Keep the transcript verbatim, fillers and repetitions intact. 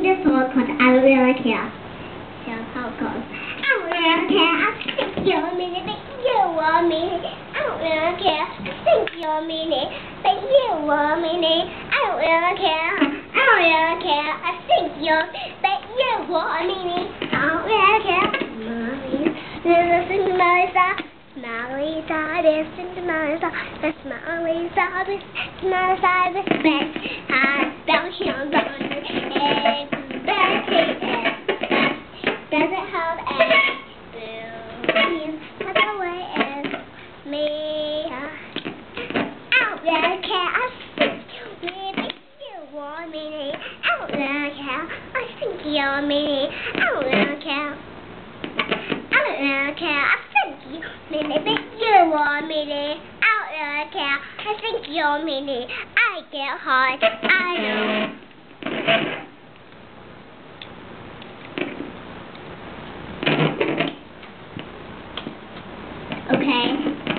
sing this song because I don't really care. Here's how it goes. I don't really care. I think you're a minute, but you want me. I don't really care. I think you're a minute, but you want me. I don't really care. I don't really care. I think you're, but you want me. I don't really care. Mommy, listen to my song. Smiley side, listen to my song. The smiley side, listen to my side. The best I bounce on the egg. Does it have a billion other way as me? I don't really care. I think maybe you want me. I don't really care. I think you're me. I don't really care. I don't really care. I think you maybe you want me. I don't really care. I think you're me. I get hard. I know. Okay.